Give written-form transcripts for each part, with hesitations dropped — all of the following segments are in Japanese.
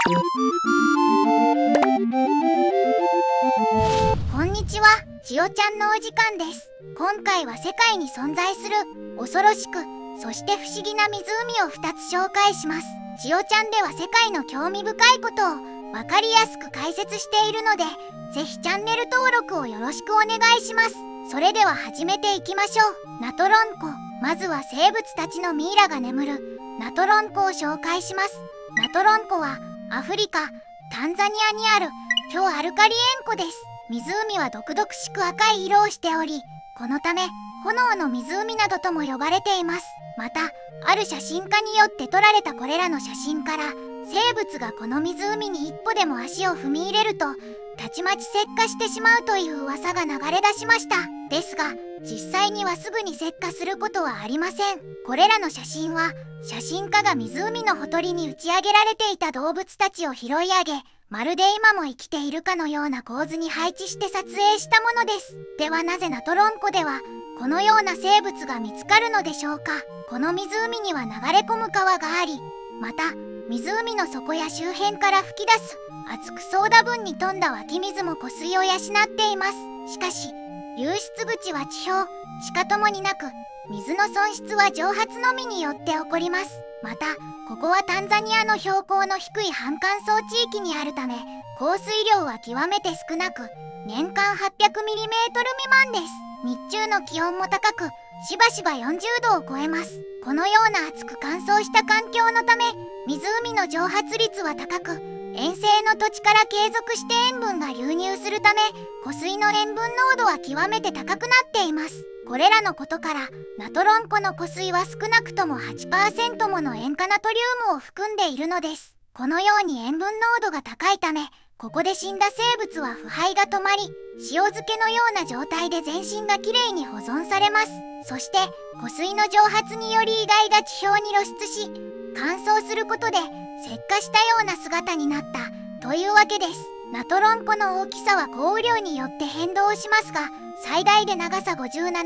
こんにちは、ちよちゃんのお時間です。今回は世界に存在する恐ろしく、そして不思議な湖を2つ紹介します。ちよちゃんでは世界の興味深いことをわかりやすく解説しているので、ぜひチャンネル登録をよろしくお願いします。それでは始めていきましょう。ナトロン湖。まずは生物たちのミイラが眠るナトロン湖を紹介します。ナトロン湖はアフリカ、タンザニアにある強アルカリ塩湖です。湖は毒々しく赤い色をしており、このため炎の湖などとも呼ばれています。また、ある写真家によって撮られたこれらの写真から、生物がこの湖に一歩でも足を踏み入れるとたちまち石化してしまうという噂が流れ出しました。ですが、実際にはすぐに石化することはありません。これらの写真は写真家が湖のほとりに打ち上げられていた動物たちを拾い上げ、まるで今も生きているかのような構図に配置して撮影したものです。ではなぜナトロン湖ではこのような生物が見つかるのでしょうか。この湖には流れ込む川があり、また湖の底や周辺から噴き出す熱くソーダ分に富んだ湧き水も湖水を養っています。しかし流出口は地表しかともになく、水の損失は蒸発のみによって起こります。また、ここはタンザニアの標高の低い半乾燥地域にあるため、降水量は極めて少なく、年間 800mm 未満です。日中の気温も高く、しばしば40度を超えます。このような暑く乾燥した環境のため、湖の蒸発率は高く、塩性の土地から継続して塩分が流入するため、湖水の塩分濃度は極めて高くなっています。これらのことから、ナトロン湖の湖水は少なくとも 8% もの塩化ナトリウムを含んでいるのです。このように塩分濃度が高いため、ここで死んだ生物は腐敗が止まり、塩漬けのような状態で全身がきれいに保存されます。そして湖水の蒸発により遺骸が地表に露出し、乾燥することで石化したような姿になったというわけです。ナトロン湖の大きさは降雨量によって変動しますが、最大で長さ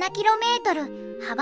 57km、幅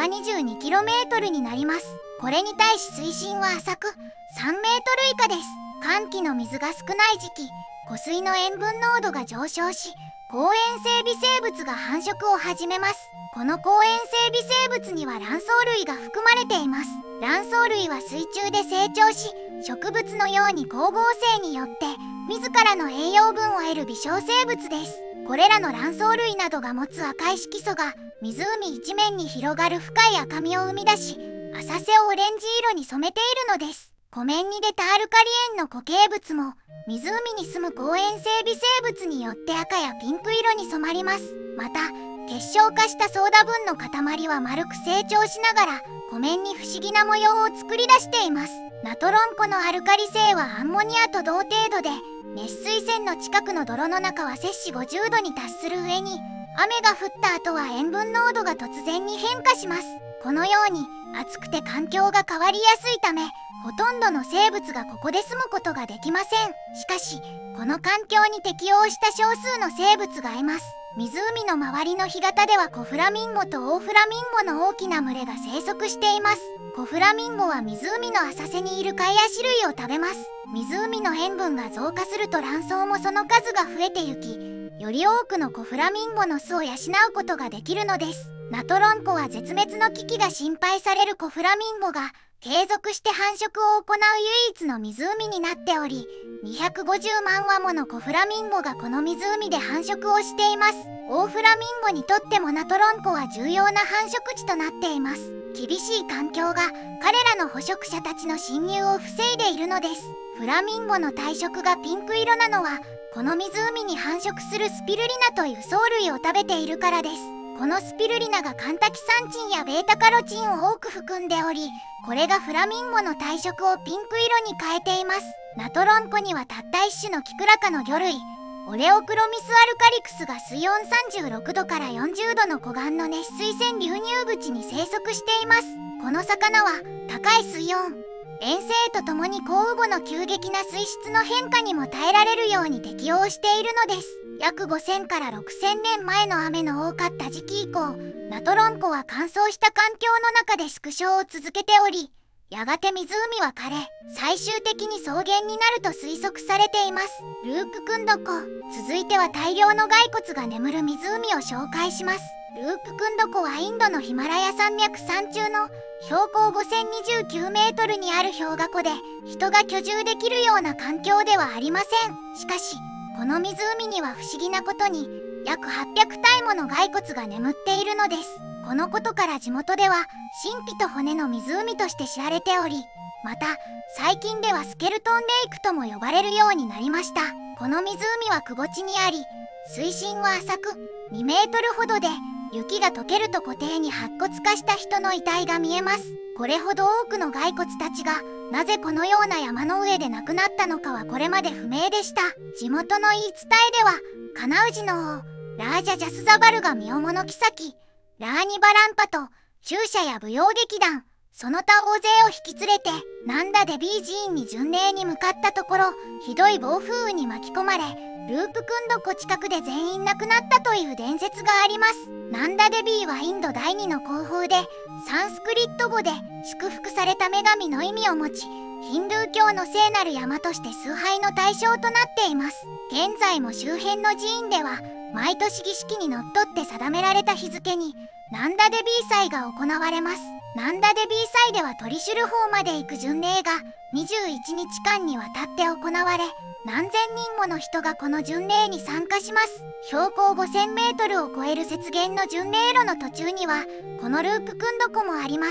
22km になります。これに対し水深は浅く 3m 以下です。乾季の水が少ない時期、湖水の塩分濃度が上昇し、光塩性微生物が繁殖を始めます。この光塩性微生物には卵巣類が含まれています。卵巣類は水中で成長し、植物のように光合成によって自らの栄養分を得る微小生物です。これらの卵巣類などが持つ赤い色素が湖一面に広がる深い赤みを生み出し、浅瀬をオレンジ色に染めているのです。湖面に出たアルカリ塩の固形物も湖に住む光塩性微生物によって赤やピンク色に染まります。また、結晶化したソーダ分の塊は丸く成長しながら湖面に不思議な模様を作り出しています。ナトロン湖のアルカリ性はアンモニアと同程度で、熱水泉の近くの泥の中は摂氏50度に達する上に、雨が降った後は塩分濃度が突然に変化します。このように暑くて環境が変わりやすいため、ほとんどの生物がここで住むことができません。しかし、この環境に適応した少数の生物がいます。湖の周りの干潟ではコフラミンゴとオオフラミンゴの大きな群れが生息しています。コフラミンゴは湖の浅瀬にいる貝足類を食べます。湖の塩分が増加すると卵巣もその数が増えてゆき、より多くのコフラミンゴの巣を養うことができるのです。ナトロン湖は絶滅の危機が心配されるコフラミンゴが継続して繁殖を行う唯一の湖になっており、250万羽ものコフラミンゴがこの湖で繁殖をしています。オオフラミンゴにとってもナトロン湖は重要な繁殖地となっています。厳しい環境が彼らの捕食者たちの侵入を防いでいるのです。フラミンゴの体色がピンク色なのは、この湖に繁殖するスピルリナという藻類を食べているからです。このスピルリナがカンタキサンチンやベータカロチンを多く含んでおり、これがフラミンゴの体色をピンク色に変えています。ナトロン湖にはたった一種のキクラ科の魚類、オレオクロミスアルカリクスが水温36度から40度の湖岸の熱水泉流入口に生息しています。この魚は高い水温、塩性とともに降雨後の急激な水質の変化にも耐えられるように適応しているのです。約5000から6000年前の雨の多かった時期以降、ナトロン湖は乾燥した環境の中で縮小を続けており、 やがて湖は枯れ、最終的に草原になると推測されています。ルーククンド湖。続いては大量の骸骨が眠る湖を紹介します。ルーククンド湖はインドのヒマラヤ山脈山中の標高5029メートルにある氷河湖で、人が居住できるような環境ではありません。しかしこの湖には不思議なことに約800体もの骸骨が眠っているのです。このことから地元では神秘と骨の湖として知られており、また最近ではスケルトンレイクとも呼ばれるようになりました。この湖は窪地にあり、水深は浅く2メートルほどで、雪が溶けると湖底に白骨化した人の遺体が見えます。これほど多くの骸骨たちがなぜこのような山の上で亡くなったのかはこれまで不明でした。地元の言い伝えでは、カナウジの王ラージャ・ジャスザバルが身重の妃ラーニバランパと厩舎や舞踊劇団その他大勢を引き連れてナンダ・デビー寺院に巡礼に向かったところ、ひどい暴風雨に巻き込まれ、ループクンド湖近くで全員亡くなったという伝説があります。ナンダ・デビーはインド第二の皇后で、サンスクリット語で祝福された女神の意味を持ち、ヒンドゥー教の聖なる山として崇拝の対象となっています。現在も周辺の寺院では毎年儀式にのっとって定められた日付にナンダ・デビー祭が行われます。ナンダ・デビー祭ではトリシュル峰まで行く巡礼が21日間にわたって行われ、何千人もの人がこの巡礼に参加します。標高5000メートルを超える雪原の巡礼路の途中にはこのループクンド湖もあります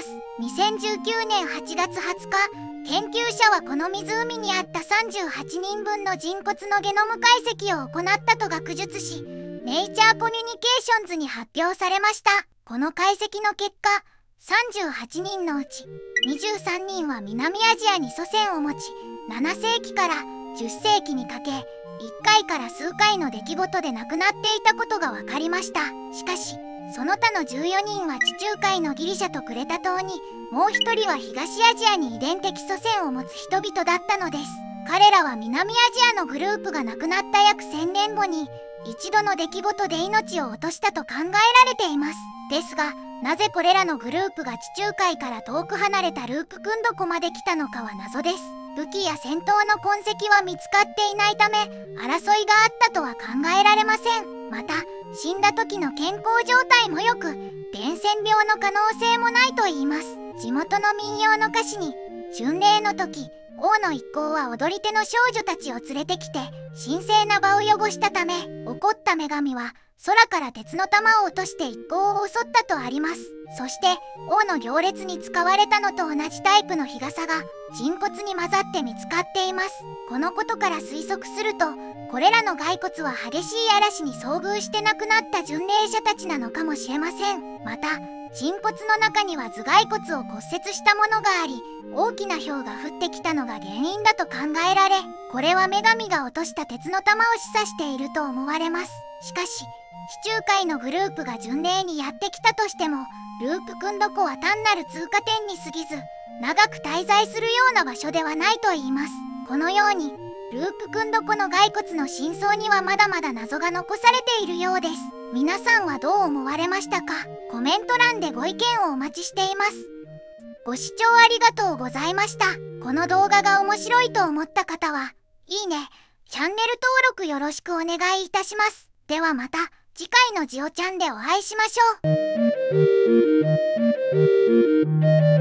。2019年8月20日、研究者はこの湖にあった38人分の人骨のゲノム解析を行ったと学術誌ネイチャーコミュニケーションズに発表されました。この解析の結果、38人のうち23人は南アジアに祖先を持ち、7世紀から10世紀にかけ1回から数回の出来事で亡くなっていたことが分かりました。しかしその他の14人は地中海のギリシャとクレタ島に、もう1人は東アジアに遺伝的祖先を持つ人々だったのです。彼らは南アジアのグループが亡くなった約1000年後に一度の出来事で命を落としたと考えられています。ですが、なぜこれらのグループが地中海から遠く離れたループクンド湖まで来たのかは謎です。武器や戦闘の痕跡は見つかっていないため、争いがあったとは考えられません。また、死んだ時の健康状態も良く、伝染病の可能性もないと言います。地元の民謡の歌詞に、巡礼の時、王の一行は踊り手の少女たちを連れてきて神聖な場を汚したため、怒った女神は空から鉄の玉を落として一行を襲ったとあります。そして王の行列に使われたのと同じタイプの日傘が人骨に混ざって見つかっています。このことから推測すると、これらの骸骨は激しい嵐に遭遇して亡くなった巡礼者たちなのかもしれません。また人骨の中には頭蓋骨を骨折したものがあり、大きな氷が降ってきたのが原因だと考えられ、これは女神が落とした鉄の玉を示唆していると思われます。しかし地中海のグループが巡礼にやってきたとしても、ループクンド湖は単なる通過点に過ぎず、長く滞在するような場所ではないと言います。このようにループクンド湖の骸骨の真相にはまだまだ謎が残されているようです。皆さんはどう思われましたか？コメント欄でご意見をお待ちしています。ご視聴ありがとうございました。この動画が面白いと思った方は、いいね、チャンネル登録よろしくお願いいたします。ではまた次回のジオちゃんでお会いしましょう。